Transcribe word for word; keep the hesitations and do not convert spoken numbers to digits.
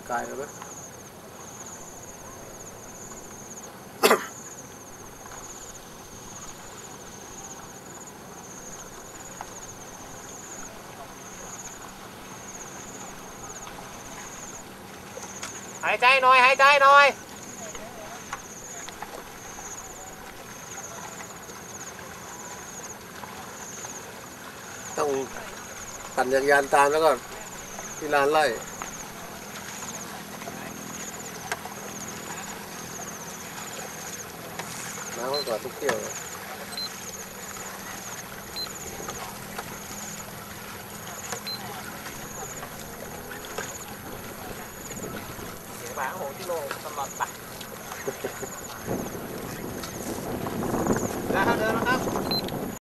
กายแล้วไหมหายใจหน่อยหายใจหน่อยต้องปั่นจักรยานตามแล้วก็ที่ลานไล่น้ำก็กว่าทุกเที่ยวเลยเสียงหมาโหที่โลตลอดปะ